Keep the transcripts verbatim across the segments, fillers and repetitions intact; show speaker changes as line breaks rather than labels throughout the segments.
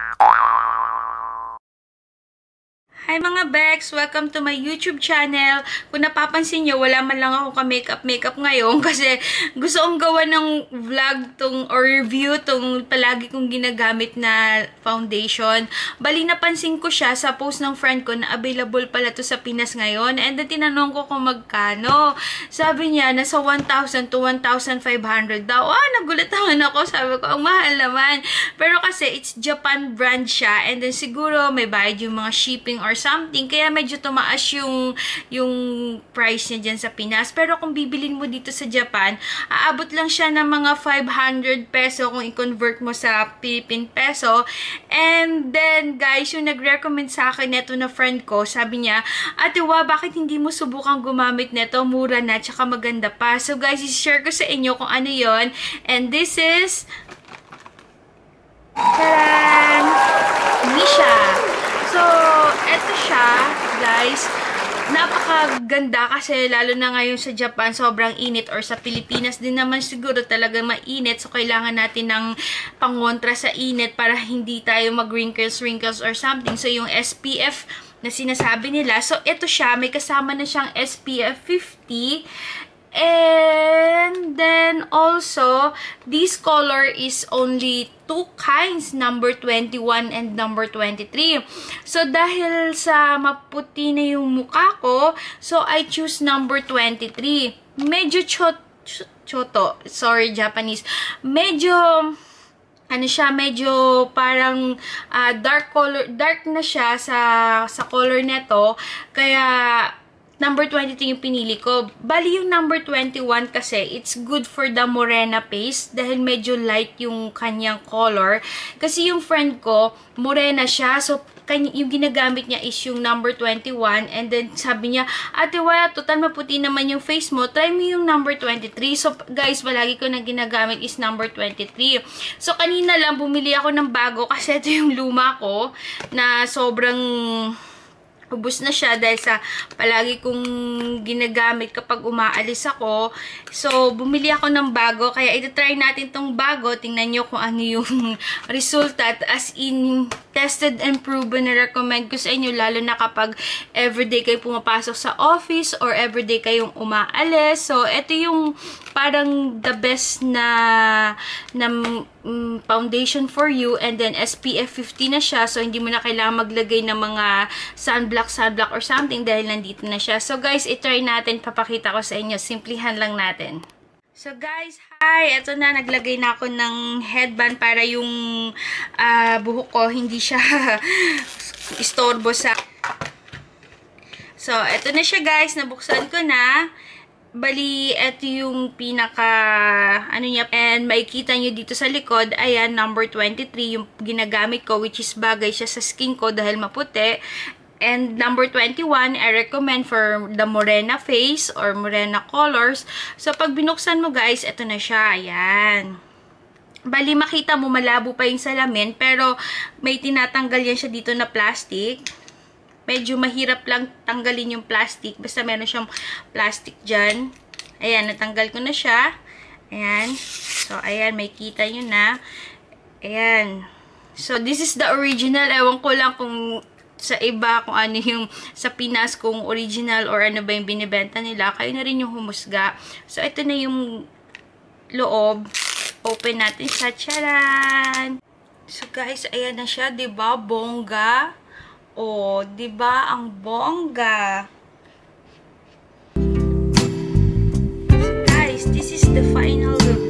Hi mga Bex! Welcome to my YouTube channel. Kung napapansin nyo, wala man lang ako ka-makeup-makeup ngayon kasi gusto kong gawa ng vlog tong or review tong palagi kong ginagamit na foundation. Bali, napansin ko siya sa post ng friend ko na available pala to sa Pinas ngayon. And then, tinanong ko kung magkano. Sabi niya, nasa one thousand to one thousand five hundred daw. Ah, nagulat naman ako. Sabi ko, ang mahal naman. Pero kasi, it's Japan brand siya. And then, siguro, may bayad yung mga shipping or something, kaya medyo tumaas yung yung price niya dyan sa Pinas. Pero kung bibilin mo dito sa Japan, aabot lang siya ng mga five hundred peso kung i-convert mo sa Philippine peso. And then, guys, yung nag-recommend sa akin neto na friend ko, sabi niya, Ate Wa, bakit hindi mo subukang gumamit neto? Mura na, tsaka maganda pa. So, guys, i-share ko sa inyo kung ano yon. And this is Taran! Misha! So, eto siya, guys. Napakaganda kasi lalo na ngayon sa Japan, sobrang init, or sa Pilipinas din naman siguro talaga mainit. So, kailangan natin ng pangontra sa init para hindi tayo mag-wrinkles, wrinkles or something. So, yung S P F na sinasabi nila. So, eto siya. May kasama na siyang S P F fifty. And then also, this color is only two kinds, number twenty-one and number twenty-three. So, dahil sa maputi na yung mukha ko, so I choose number twenty-three. Medyo chot, choto, sorry, Japanese. Medyo, ano siya, medyo parang uh, dark color, dark na siya sa, sa color neto. Kaya, number twenty-three yung pinili ko. Bali yung number twenty-one kasi, it's good for the morena face dahil medyo light yung kanyang color. Kasi yung friend ko, morena siya. So, yung ginagamit niya is yung number twenty-one. And then, sabi niya, Ate Wa, total maputi naman yung face mo. Try mo yung number twenty-three. So, guys, palagi ko na ginagamit is number twenty-three. So, kanina lang, bumili ako ng bago kasi ito yung luma ko na sobrang ubos na siya dahil sa palagi kong ginagamit kapag umaalis ako. So, bumili ako ng bago. Kaya, ito-try natin tong bago. Tingnan nyo kung ano yung resulta. As in, tested and proven na recommend ko sa inyo. Lalo na kapag everyday kayo pumapasok sa office or everyday kayong umaalis. So, ito yung parang the best na, na um, foundation for you. And then, S P F fifty na siya. So, hindi mo na kailangan maglagay ng mga sunblock sunblock or something dahil nandito na siya. So, guys, itry natin. Papakita ko sa inyo. Simplihan lang natin. So, guys, hi! Ito na, naglagay na ako ng headband para yung uh, buhok ko hindi siya istorbo sa... So, ito na siya, guys. Nabuksan ko na. Bali, ito yung pinaka, ano niya, and makikita nyo dito sa likod, ayan, number twenty-three, yung ginagamit ko, which is bagay siya sa skin ko dahil maputi. And number twenty-one, I recommend for the morena face or morena colors. So, pag binuksan mo, guys, ito na siya. Ayan. Bali, makita mo, malabo pa yung salamin. Pero, may tinatanggal yan siya dito na plastic. Medyo mahirap lang tanggalin yung plastic. Basta meron siyang plastic dyan. Ayan, natanggal ko na siya. Ayan. So, ayan, may kita nyo na. Ayan. So, this is the original. Ewan ko lang kung sa iba, kung ano yung sa Pinas, kung original or ano ba yung binibenta nila, kayo na rin yung humusga. So, ito na yung loob. Open natin siya. Charan! So, guys, ayan na siya. Diba? Bongga. O, diba? Ang bongga. So, guys, this is the final look.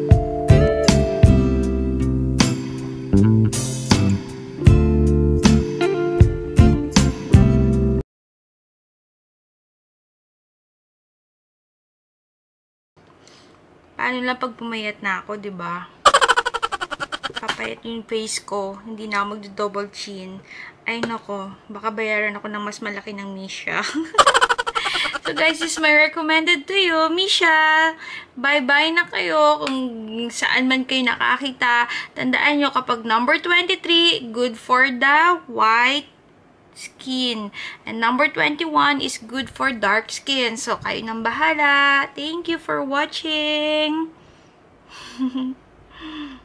Paano lang pag pumayat na ako, diba? Papayat yung face ko. Hindi na ako magdo-double chin. Ay, nako. Baka bayaran ako ng mas malaki ng Misha. So, guys, this is my recommended to you. Misha, bye-bye na kayo. Kung saan man kayo nakakita. Tandaan nyo, kapag number twenty-three, good for the white skin. And number twenty-one is good for dark skin. So, kayo nang bahala. Thank you for watching.